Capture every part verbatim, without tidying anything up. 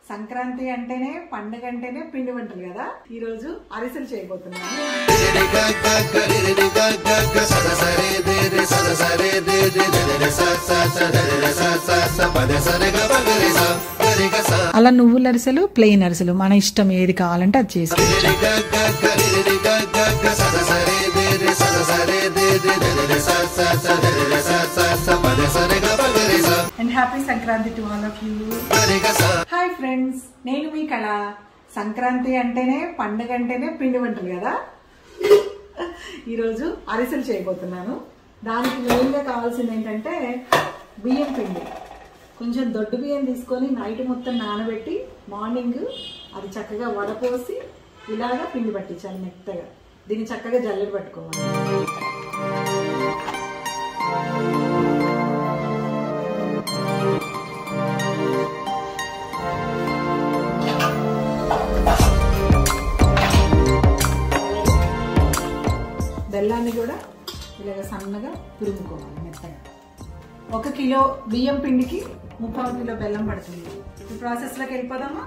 సంక్రాంతి అంటేనే పండుగ అంటేనే పిండి వంటలు కదా. ఈ రోజు అరిసెలు చేయబోతున్నాను. అలా నువ్వుల అరిసెలు, ప్లెయిన్ అరిసెలు మన ఇష్టం ఏది కావాలంటే అది చేసుకోవచ్చు. And happy Sankranti to all of you. Hi friends, నేను మీ కళ. సంక్రాంతి అంటేనే పండుగ అంటేనే పిండి వంటలు కదా. ఈరోజు అరిసెలు చేయబోతున్నాను. దానికి మెయిన్గా కావాల్సింది ఏంటంటే బియ్యం పిండి. కొంచెం దొడ్డు బియ్యం తీసుకొని నైట్ మొత్తం నానబెట్టి మార్నింగ్ అది చక్కగా వడపోసి ఇలాగా పిండి పట్టించాలి మెత్తగా. దీన్ని చక్కగా జల్లెడ పట్టుకోవాలి. బెల్లాన్ని కూడా ఇలాగ సన్నగా తురుముకోవాలి మెత్తగా. ఒక కిలో బియ్యం పిండికి ముప్పావు కిలో బెల్లం పడుతుంది. ఈ ప్రాసెస్లోకి వెళ్ళిపోదామా?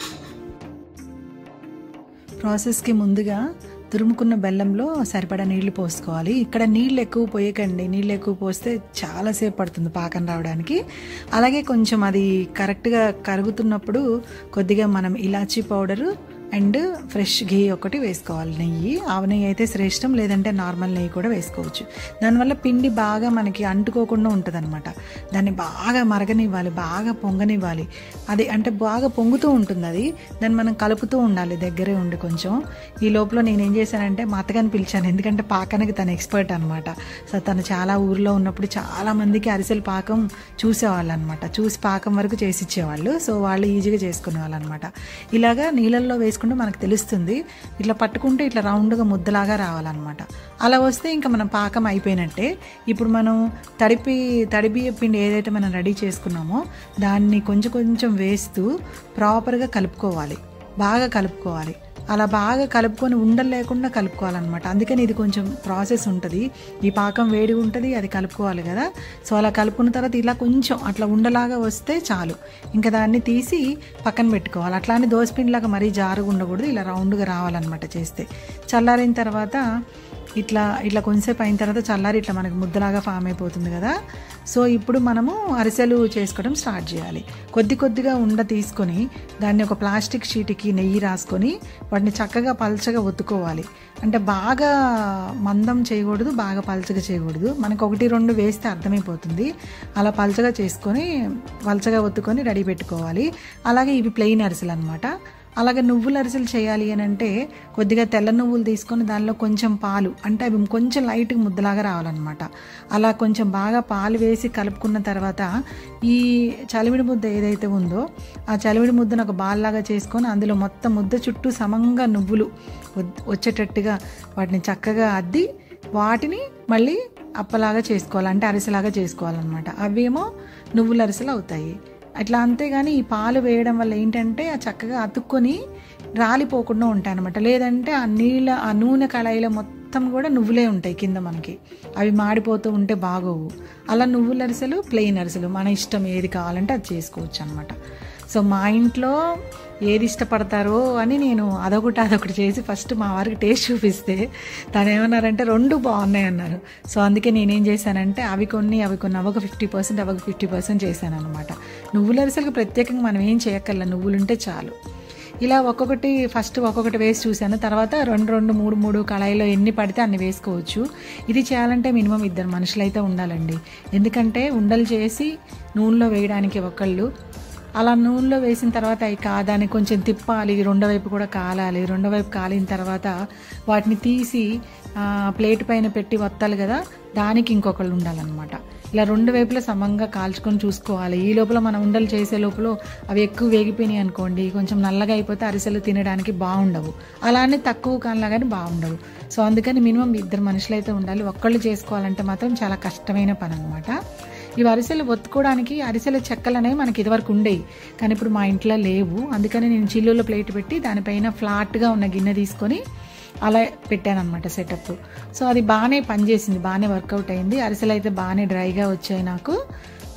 ప్రాసెస్కి ముందుగా తురుముకున్న బెల్లంలో సరిపడా నీళ్లు పోసుకోవాలి. ఇక్కడ నీళ్ళు ఎక్కువ పోయకండి, నీళ్ళు ఎక్కువ పోస్తే చాలాసేపు పడుతుంది పాకం రావడానికి. అలాగే కొంచెం అది కరెక్ట్గా కరుగుతున్నప్పుడు కొద్దిగా మనం ఇలాచీ పౌడరు అండ్ ఫ్రెష్ ఘీ ఒకటి వేసుకోవాలి. నెయ్యి, ఆవు నెయ్యి అయితే శ్రేష్టం, లేదంటే నార్మల్ నెయ్యి కూడా వేసుకోవచ్చు. దానివల్ల పిండి బాగా మనకి అంటుకోకుండా ఉంటుంది అనమాట. దాన్ని బాగా మరగనివ్వాలి, బాగా పొంగనివ్వాలి. అది అంటే బాగా పొంగుతూ ఉంటుంది అది. దాన్ని మనం కలుపుతూ ఉండాలి దగ్గరే ఉండి. కొంచెం ఈ లోపల నేను ఏం చేశానంటే మా అత్తగారిని పిలిచాను, ఎందుకంటే పాకానికి తను ఎక్స్పర్ట్ అనమాట. సో తను చాలా ఊర్లో ఉన్నప్పుడు చాలా మందికి అరిసెలు పాకం చూసేవాళ్ళు అనమాట. చూసి పాకం వరకు చేసి ఇచ్చేవాళ్ళు. సో వాళ్ళు ఈజీగా చేసుకునే వాళ్ళు అనమాట. ఇలాగా నీళ్ళల్లో వేసి మనకు తెలుస్తుంది. ఇట్లా పట్టుకుంటే ఇట్లా రౌండ్గా ముద్దలాగా రావాలన్నమాట. అలా వస్తే ఇంకా మనం పాకం అయిపోయినట్టే. ఇప్పుడు మనం తడిపి తడిబియ్య పిండి ఏదైతే మనం రెడీ చేసుకున్నామో దాన్ని కొంచెం కొంచెం వేస్తూ ప్రాపర్గా కలుపుకోవాలి, బాగా కలుపుకోవాలి. అలా బాగా కలుపుకొని ఉండలు లేకుండా కలుపుకోవాలన్నమాట. అందుకని ఇది కొంచెం ప్రాసెస్ ఉంటుంది. ఈ పాకం వేడి ఉంటుంది, అది కలుపుకోవాలి కదా. సో అలా కలుపుకున్న తర్వాత ఇలా కొంచెం అట్లా ఉండలాగా వస్తే చాలు. ఇంకా దాన్ని తీసి పక్కన పెట్టుకోవాలి. అట్లానే దోసపిండిలాగా మరీ జారుగా ఉండకూడదు, ఇలా రౌండ్గా రావాలన్నమాట చేస్తే. చల్లారిన తర్వాత ఇట్లా ఇట్లా కొంచెంసేపు అయిన తర్వాత చల్లారి ఇట్లా మనకు ముద్దలాగా ఫామ్ అయిపోతుంది కదా. సో ఇప్పుడు మనము అరిసెలు చేసుకోవడం స్టార్ట్ చేయాలి. కొద్ది కొద్దిగా ఉండ తీసుకొని దాన్ని ఒక ప్లాస్టిక్ షీట్కి నెయ్యి రాసుకొని వాటిని చక్కగా పల్చగా ఒత్తుకోవాలి. అంటే బాగా మందం చేయకూడదు, బాగా పల్చగా చేయకూడదు. మనకు ఒకటి రెండు వేస్తే అర్థమైపోతుంది. అలా పల్చగా చేసుకొని పల్చగా ఒత్తుకొని రెడీ పెట్టుకోవాలి. అలాగే ఇవి ప్లెయిన్ అరిసెలు అనమాట. అలాగే నువ్వుల అరిసెలు చేయాలి అని అంటే కొద్దిగా తెల్ల నువ్వులు తీసుకొని దానిలో కొంచెం పాలు, అంటే అవి కొంచెం లైట్గా ముద్దలాగా రావాలన్నమాట. అలా కొంచెం బాగా పాలు వేసి కలుపుకున్న తర్వాత ఈ చలివిడి ముద్ద ఏదైతే ఉందో ఆ చలివిడి ముద్దను ఒక బాల్ లాగా చేసుకొని అందులో మొత్తం ముద్ద చుట్టూ సమంగా నువ్వులు వచ్చేటట్టుగా వాటిని చక్కగా అద్ది వాటిని మళ్ళీ అప్పలాగా చేసుకోవాలి, అంటే అరిసెలాగా చేసుకోవాలన్నమాట. అవేమో నువ్వుల అరిసెలు అవుతాయి. అట్లా అంతేగాని ఈ పాలు వేయడం వల్ల ఏంటంటే ఆ చక్కగా అతుక్కొని రాలిపోకుండా ఉంటాయి అనమాట. లేదంటే ఆ నీళ్ళ ఆ నూనె కళాయిలో మొత్తం కూడా నువ్వులే ఉంటాయి కింద మనకి, అవి మాడిపోతూ ఉంటే బాగోవు. అలా నువ్వుల అరిసెలు, ప్లెయిన్ అరిసెలు మన ఇష్టం ఏది కావాలంటే అది చేసుకోవచ్చు అనమాట. సో మా ఇంట్లో ఏది ఇష్టపడతారో అని నేను అదొకటి అదొకటి చేసి ఫస్ట్ మా వారికి టేస్ట్ చూపిస్తే తను ఏమన్నారంటే రెండు బాగున్నాయి అన్నారు. సో అందుకే నేనేం చేశానంటే అవి కొన్ని అవి కొన్ని అవొక ఫిఫ్టీ పర్సెంట్ అవొక ఫిఫ్టీ పర్సెంట్ చేశాను అనమాట. నువ్వుల అరిసెలకు ప్రత్యేకంగా మనం ఏం చేయక్కర్లా, నువ్వులుంటే చాలు. ఇలా ఒక్కొక్కటి ఫస్ట్ ఒక్కొక్కటి వేసి చూశాను. తర్వాత రెండు రెండు మూడు మూడు కళాయిలో ఎన్ని పడితే అన్ని వేసుకోవచ్చు. ఇది చేయాలంటే మినిమం ఇద్దరు మనుషులు అయితే ఉండాలండి. ఎందుకంటే ఉండలు చేసి నూనెలో వేయడానికి ఒకళ్ళు, అలా నూనెలో వేసిన తర్వాత అవి కాదాన్ని కొంచెం తిప్పాలి, రెండో వైపు కూడా కాలాలి. రెండో వైపు కాలిన తర్వాత వాటిని తీసి ప్లేట్ పైన పెట్టి వత్తాలి కదా, దానికి ఇంకొకళ్ళు ఉండాలన్నమాట. ఇలా రెండు వైపులా సమంగా కాల్చుకొని చూసుకోవాలి. ఈ లోపల మనం ఉండలు చేసే లోపల అవి ఎక్కువ వేగిపోయినాయి అనుకోండి, కొంచెం నల్లగా అయిపోతే అరిసెలు తినడానికి బాగుండవు. అలానే తక్కువ కాలంలో కానీ బాగుండవు. సో అందుకని మినిమం ఇద్దరు మనుషులు అయితే ఉండాలి. ఒక్కళ్ళు చేసుకోవాలంటే మాత్రం చాలా కష్టమైన పని అనమాట. ఇవి అరిసెలు ఒత్తుకోవడానికి అరిసెల చెక్కలు అనేవి మనకి ఇదివరకు ఉండేవి, కానీ ఇప్పుడు మా ఇంట్లో లేవు. అందుకని నేను చిల్లులో ప్లేట్ పెట్టి దానిపైన ఫ్లాట్గా ఉన్న గిన్నె తీసుకొని అలా పెట్టాను అనమాట సెటప్. సో అది బాగానే పనిచేసింది, బాగానే వర్కౌట్ అయింది. అరిసెలు అయితే బాగానే డ్రైగా వచ్చాయి నాకు.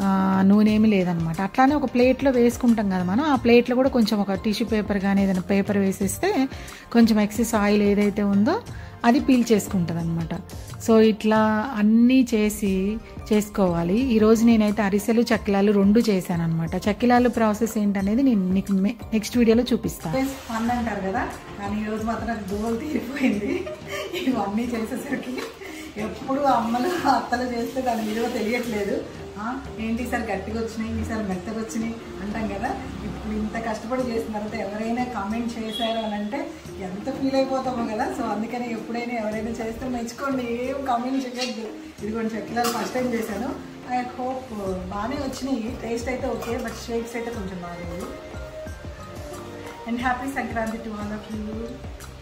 నూనె ఏమీ లేదనమాట. అట్లానే ఒక ప్లేట్లో వేసుకుంటాం కదా మనం, ఆ ప్లేట్లో కూడా కొంచెం ఒక టిష్యూ పేపర్ కానీ ఏదైనా పేపర్ వేసేస్తే కొంచెం ఎక్సెస్ ఆయిల్ ఏదైతే ఉందో అది పీల్ చేసుకుంటుంది అనమాట. సో ఇట్లా అన్నీ చేసి చేసుకోవాలి. ఈరోజు నేనైతే అరిసెలు చక్కిలాలు రెండు చేశాను అనమాట. చక్కిలాలు ప్రాసెస్ ఏంటనేది నేను నీకు నెక్స్ట్ వీడియోలో చూపిస్తాను. ఫన్ అంటారు కదా, కానీ ఈరోజు మాత్రం నాకు దోలు తీరిపోయింది ఇవన్నీ చేసేసరికి. ఎప్పుడు అమ్మలు అత్తలు చేస్తే దాని విలువ తెలియట్లేదు. ఏంటి ఈసారి గట్టిగా వచ్చినాయి, ఈసారి మెత్తగా వచ్చినాయి అంటాం కదా. ఇప్పుడు ఇంత కష్టపడి చేసిన తర్వాత ఎవరైనా కామెంట్ చేశారు అని అంటే ఎంత ఫీల్ అయిపోతామో కదా. సో అందుకని ఎప్పుడైనా ఎవరైనా చేస్తే మెచ్చుకోండి, ఏం కామెంట్ చేయొద్దు. ఇదిగోండి చక్కిలాలు ఫస్ట్ టైం చేశాను. ఐ హోప్ బాగానే వచ్చినాయి, టేస్ట్ అయితే ఓకే, బట్ షేప్స్ అయితే కొంచెం బాగాలేదు. And happy Sankranti to all of you.